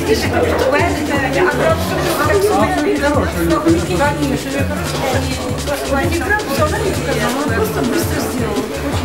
видишь, просто быстро сделал.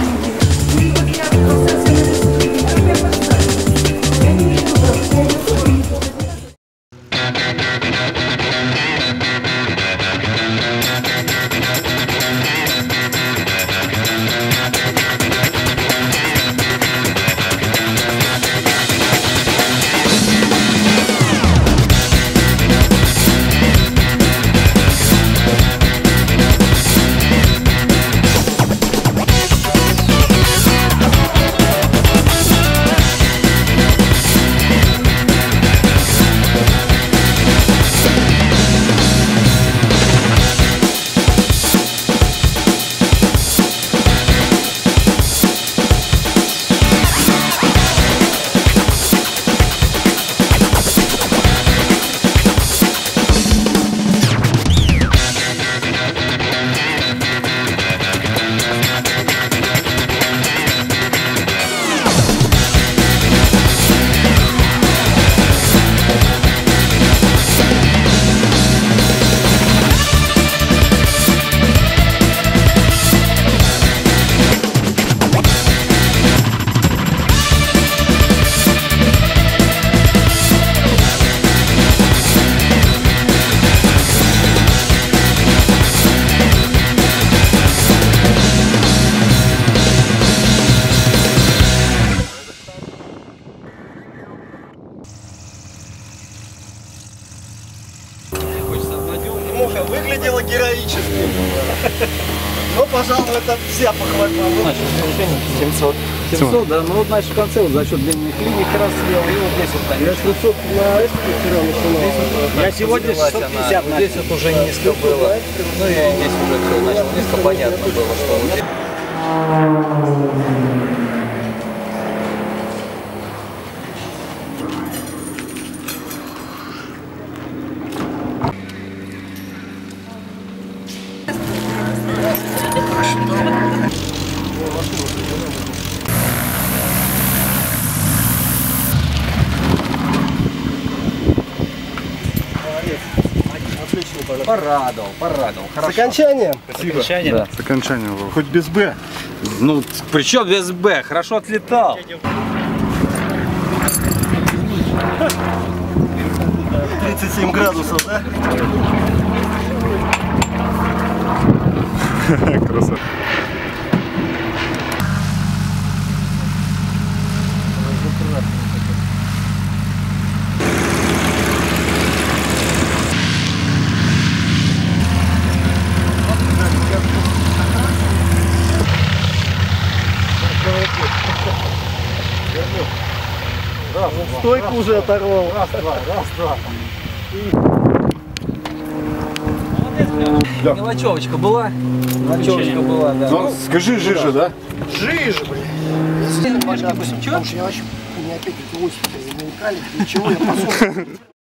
Выглядела героически. Но, пожалуй, это вся похвальба. Значит, 700. 700, да? Ну вот, значит, в конце вот за счет длинных линий как раз съел. И вот здесь вот, конечно. Я 600 на это вчера. Я сегодня 650 здесь вот уже низко было. Ну и здесь уже все начало низко, понятно было, что вот. Порадовал. Хорошо. С окончанием. Спасибо. Да. С окончанием. Хоть без Б. Ну, причем без Б, хорошо отлетал. 37 градусов, да? Красота. Стойку уже оторвал. Раз, два. Мелочевочка была? Мелочевочка была, да. Ну, скажи жижа, да? Жижа, блин. Машки 8 чего? Потому что я вообще, у меня опять эти 8 замелькали, ничего, я посмотрел.